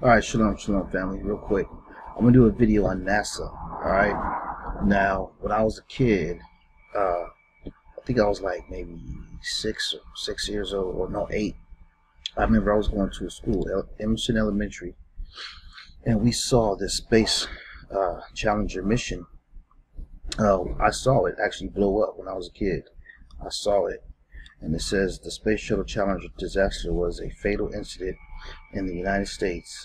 Alright, shalom, shalom family, real quick. I'm going to do a video on NASA, alright? Now, when I was a kid, I think I was like maybe 6 years old, or no, 8. I remember I was going to a school, Emerson Elementary, and we saw this Space Challenger mission. I saw it actually blow up when I was a kid. I saw it, and it says the Space Shuttle Challenger disaster was a fatal incident in the United States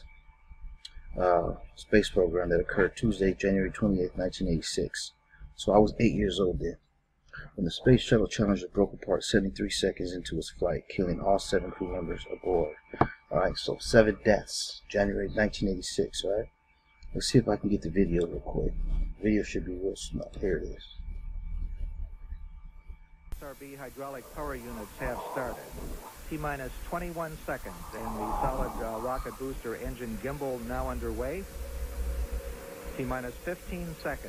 space program that occurred Tuesday, January 28th, 1986. So I was 8 years old then, when the Space Shuttle Challenger broke apart 73 seconds into its flight, killing all 7 crew members aboard. Alright, so 7 deaths, January 1986, alright? Let's see if I can get the video real quick. The video should be real small. Here it is. SRB hydraulic power units have started. T-minus 21 seconds, and the solid rocket booster engine gimbal now underway. T-minus 15 seconds.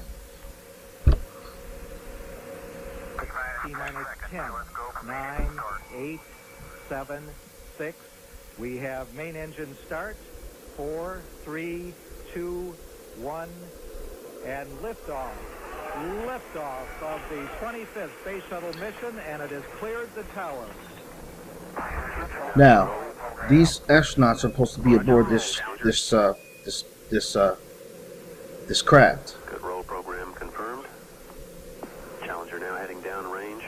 T-minus 10, 9, 8, 7, 6. We have main engine start. 4, 3, 2, 1, and liftoff. Liftoff of the 25th Space Shuttle mission, and it has cleared the tower. Now, these astronauts are supposed to be aboard this craft. Good roll program confirmed. Challenger now heading down range.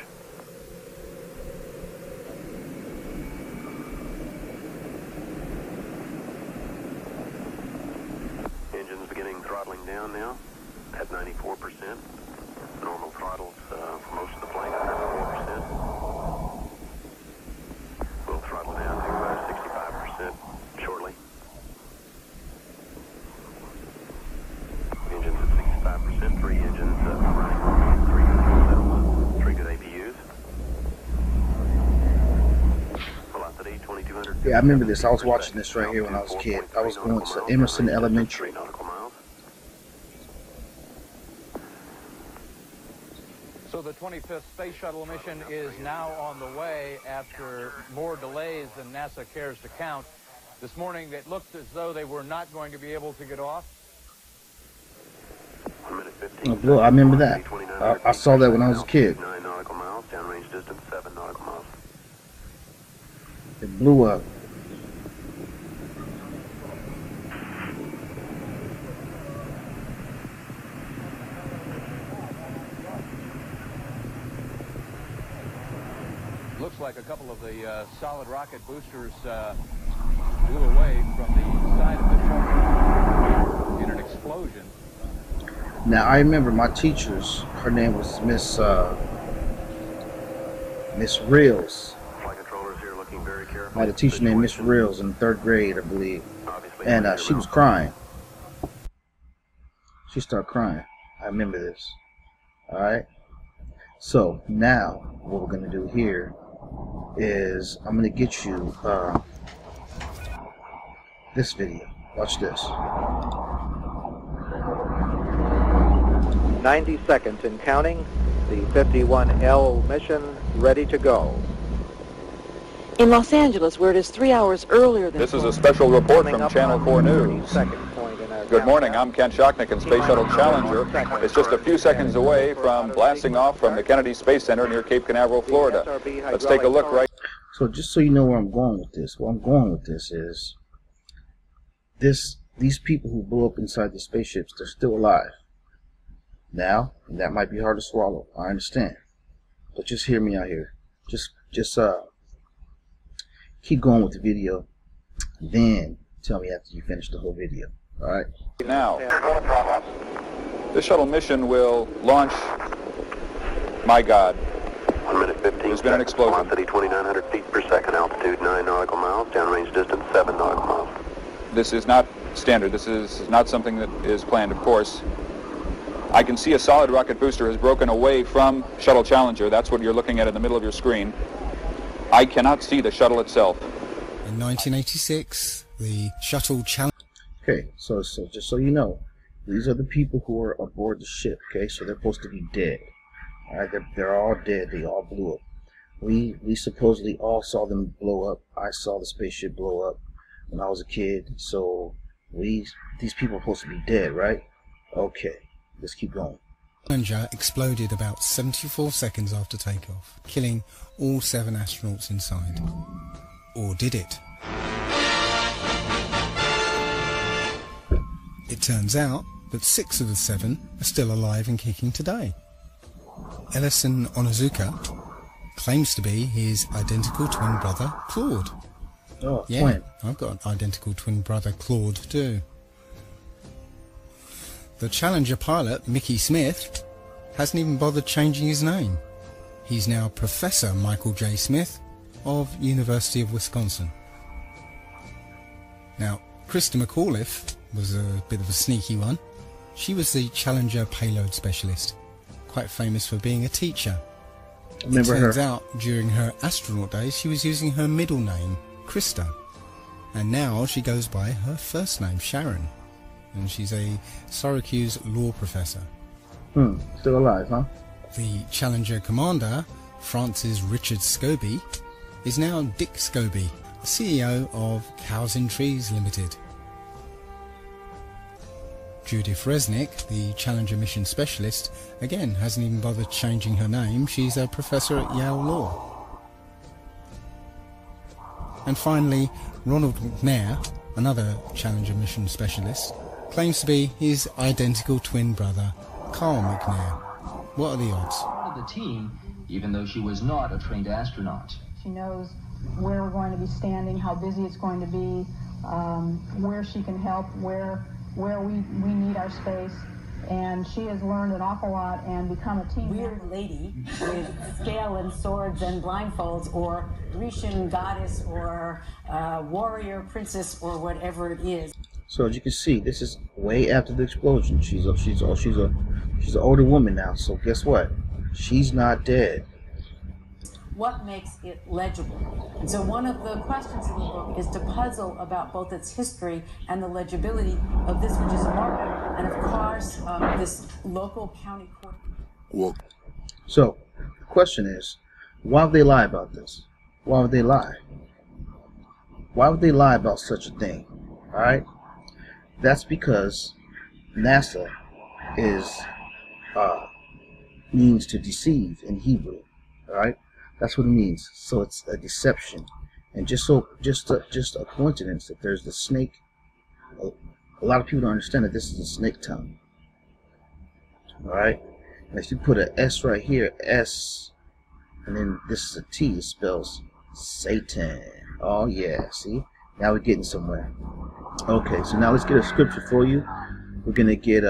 Engines beginning throttling down now at 94%. Normal throttles for most of the flight, 104%. We'll throttle down to 65% shortly. Engines at 65%, 3 engines running, 3 good APUs. Velocity 2200. Yeah, I remember this. I was watching this right here when I was a kid. I was going to Emerson Elementary. So the 25th Space Shuttle mission is now on the way after more delays than NASA cares to count. This morning it looked as though they were not going to be able to get off. I remember that. I saw that when I was a kid. 9 nautical miles, downrange distance 7 nautical miles. It blew up. Looks like a couple of the solid rocket boosters blew away from the side of the shuttle in an explosion. Now I remember my teachers. Her name was Miss Reels. Flight controllers here looking very careful. I had a teacher named Miss Reels in 3rd grade, I believe, and she was crying. She started crying. I remember this. All right. So now what we're gonna do here is I'm gonna get you this video. Watch this. 90 seconds and counting. The 51L mission ready to go. In Los Angeles, where it is 3 hours earlier than... This is a special report from Channel 4 News. Good morning, I'm Ken Shocknick, and Space Shuttle Challenger is just a few seconds away from blasting off from the Kennedy Space Center near Cape Canaveral, Florida. Let's take a look right... So just so you know where I'm going with this, where I'm going with this is these people who blew up inside the spaceships, they're still alive. Now, that might be hard to swallow, I understand. But just hear me out here. Just keep going with the video, then tell me after you finish the whole video. Alright? Now, this shuttle mission will launch, my God, 1 minute 15 there's been an explosion. Velocity 2,900 feet per second, altitude 9 nautical miles, downrange distance 7 nautical miles. This is not standard. This is not something that is planned, of course. I can see a solid rocket booster has broken away from Shuttle Challenger. That's what you're looking at in the middle of your screen. I cannot see the shuttle itself. In 1986, the Shuttle Challenger... Okay, so just so you know, these are the people who are aboard the ship, okay? So they're supposed to be dead. Alright, they're all dead. They all blew up. We supposedly all saw them blow up. I saw the spaceship blow up when I was a kid. So these people are supposed to be dead, right? Okay, let's keep going. Challenger exploded about 74 seconds after takeoff, killing all 7 astronauts inside. Or did it? It turns out that 6 of the 7 are still alive and kicking today. Ellison Onizuka claims to be his identical twin brother, Claude. Oh, Yeah, twin. I've got an identical twin brother, Claude, too. The Challenger pilot, Mickey Smith, hasn't even bothered changing his name. He's now Professor Michael J. Smith of University of Wisconsin. Now, Krista McAuliffe was a bit of a sneaky one. She was the Challenger payload specialist, quite famous for being a teacher. Remember It turns her? out during her astronaut days she was using her middle name, Krista, and now she goes by her first name, Sharon, and she's a Syracuse law professor. Still alive, huh? The Challenger commander, Francis Richard Scobie, is now Dick Scobie, CEO of Cows and Trees Limited. Judith Resnick, the Challenger mission specialist, again hasn't even bothered changing her name. She's a professor at Yale Law. And finally, Ronald McNair, another Challenger mission specialist, claims to be his identical twin brother, Carl McNair. What are the odds? Part of the team, even though she was not a trained astronaut. She knows where we're going to be standing, how busy it's going to be, where she can help, where we need our space, and she has learned an awful lot and become a team weird lady with scale and swords and blindfolds, or Grecian goddess, or warrior princess, or whatever it is. So as you can see, this is way after the explosion. She's an older woman now. So guess what? She's not dead. What makes it legible? And so one of the questions in the book is to puzzle about both its history and the legibility of this, which is a marker, and of course this local county court. So the question is, why would they lie about this? Why would they lie? Why would they lie about such a thing? All right, that's because NASA is means to deceive in Hebrew. All right. That's what it means. So it's a deception, and just a coincidence that there's the snake. A lot of people don't understand that this is a snake tongue. All right, and if you put an S right here, S, and then this is a T, it spells Satan. Oh yeah, see? Now we're getting somewhere. Okay, so now let's get a scripture for you. We're gonna get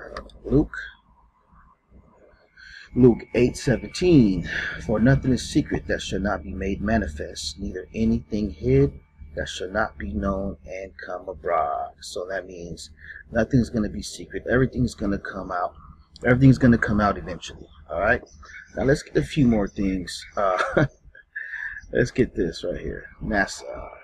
Luke 8:17, for nothing is secret that shall not be made manifest, neither anything hid that shall not be known and come abroad. So that means nothing's going to be secret. Everything's going to come out. Everything's going to come out eventually. All right. Now let's get a few more things. Let's get this right here. NASA.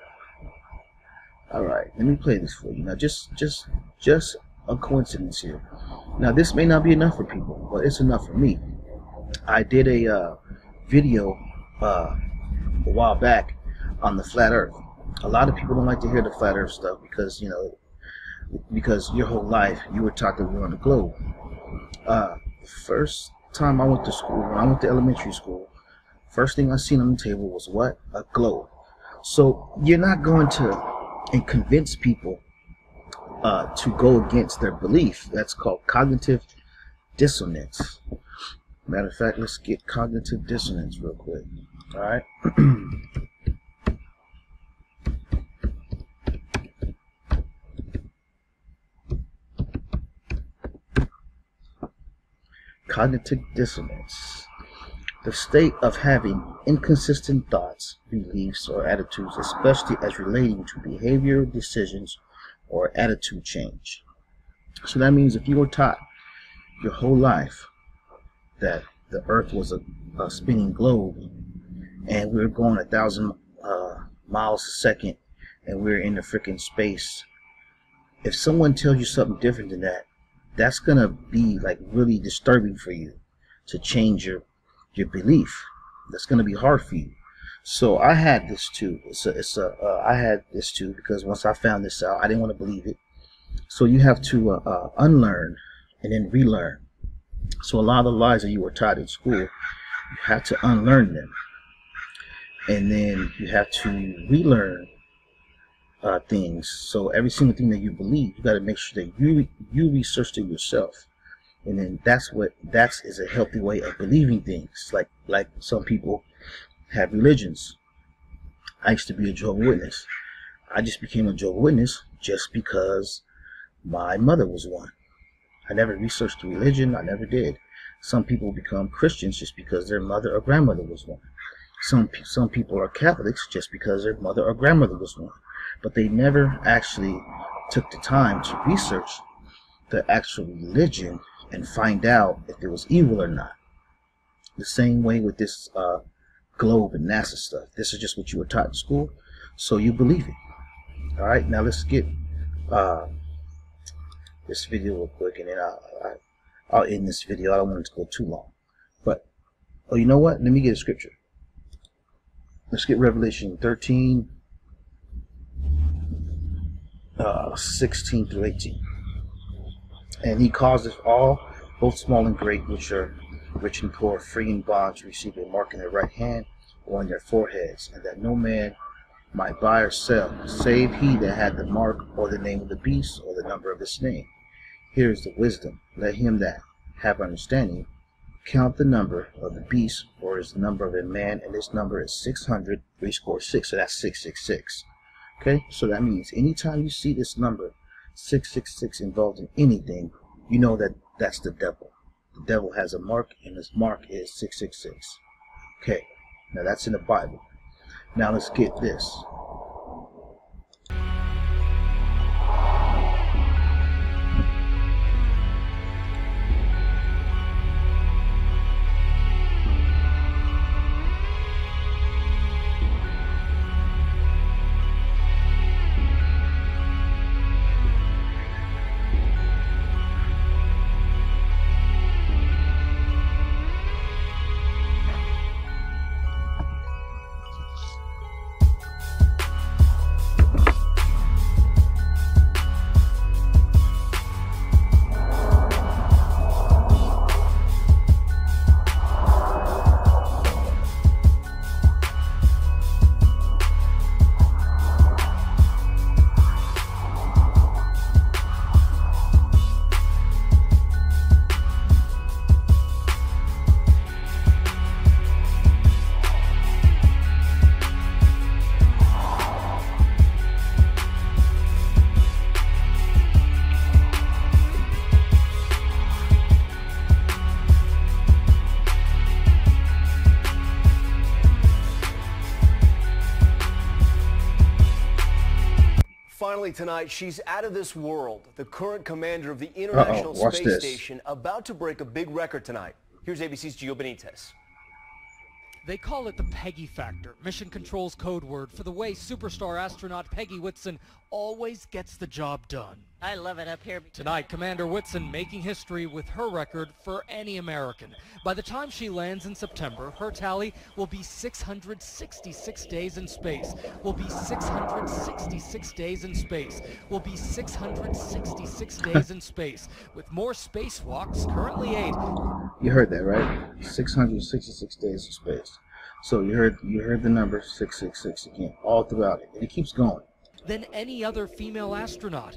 All right. Let me play this for you. Now just a coincidence here. Now this may not be enough for people, but it's enough for me. I did a video a while back on the flat earth. A lot of people don't like to hear the flat earth stuff because, you know, because your whole life you were taught that we're on the globe. First time I went to school, when I went to elementary school, first thing I seen on the table was what? A globe. So you're not going to convince people to go against their belief. That's called cognitive dissonance. Matter of fact, let's get cognitive dissonance real quick. All right. Cognitive dissonance. The state of having inconsistent thoughts, beliefs, or attitudes, especially as relating to behavior, decisions, or attitude change. So that means if you were taught your whole life that the earth was a spinning globe and we were going 1,000 miles a second and we're in the freaking space, if someone tells you something different than that, that's gonna be like really disturbing for you to change your belief. That's gonna be hard for you. So I had this too. I had this too because once I found this out, I didn't want to believe it. So you have to unlearn and then relearn. So a lot of the lies that you were taught in school, you have to unlearn them. And then you have to relearn things. So every single thing that you believe, you got to make sure that you research it yourself. And then that is a healthy way of believing things. Like some people have religions. I used to be a Jehovah's Witness. I just became a Jehovah's Witness just because my mother was one. I never researched the religion. I never did. Some people become Christians just because their mother or grandmother was one. Some people are Catholics just because their mother or grandmother was one. But they never actually took the time to research the actual religion and find out if it was evil or not. The same way with this globe and NASA stuff. This is just what you were taught in school, so you believe it. All right, now let's get this video real quick, and then I'll end this video. I don't want it to go too long. But, oh, you know what? Let me get a scripture. Let's get Revelation 13, 16 through 18. And he causeth all, both small and great, which are rich and poor, free and bond, to receive a mark in their right hand or on their foreheads, and that no man might buy or sell, save he that had the mark or the name of the beast or the number of his name. Here is the wisdom. Let him that have understanding count the number of the beast, for his number of a man, and his number is 666. So that's 666. Okay, so that means anytime you see this number 666 involved in anything, you know that that's the devil. The devil has a mark, and his mark is 666. Okay, now that's in the Bible. Now let's get this. Finally tonight, she's out of this world. The current commander of the International Space Station about to break a big record tonight. Here's ABC's Gio Benitez. They call it the Peggy Factor, Mission Control's code word for the way superstar astronaut Peggy Whitson always gets the job done. I love it up here. Tonight, Commander Whitson making history with her record for any American. By the time she lands in September, her tally will be 666 days in space. Will be 666 days in space. Will be 666 days in space. With more spacewalks, currently 8. You heard that, right? 666 days in space. So you heard the number 666 again, all throughout it. And it keeps going. Than any other female astronaut.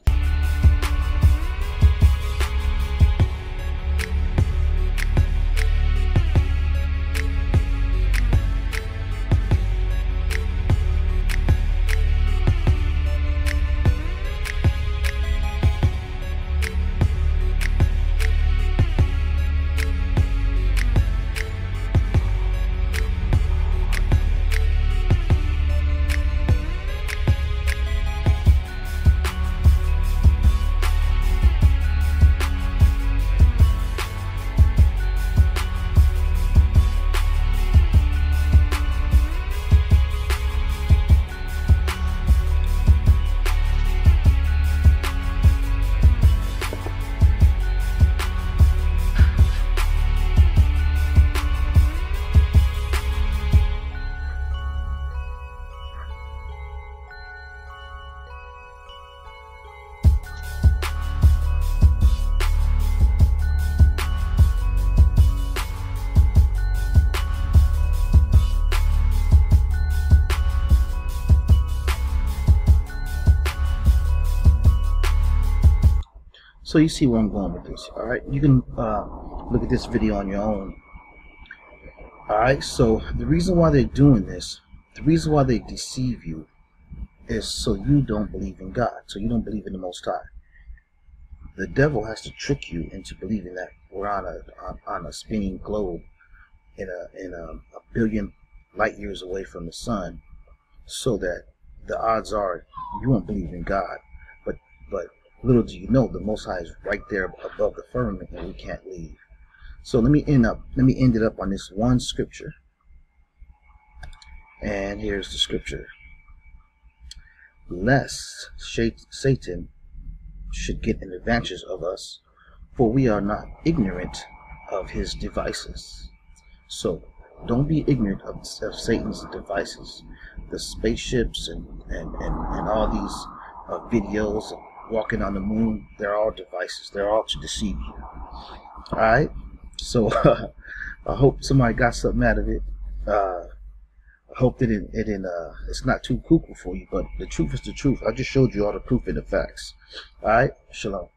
So you see where I'm going with this. All right, you can look at this video on your own. All right, so the reason why they're doing this, the reason why they deceive you, is so you don't believe in God, so you don't believe in the Most High. The devil has to trick you into believing that we're on a spinning globe in a billion light years away from the sun, so that the odds are you won't believe in God. But little do you know, the Most High is right there above the firmament, and we can't leave. So let me end it up on this one scripture. And here's the scripture. Lest Satan should get an advantage of us, for we are not ignorant of his devices. So don't be ignorant of Satan's devices. The spaceships and all these videos of walking on the moon, they're all devices. They're all to deceive you. Alright? So I hope somebody got something out of it. I hope that it's not too cuckoo for you, but the truth is the truth. I just showed you all the proof and the facts. Alright? Shalom.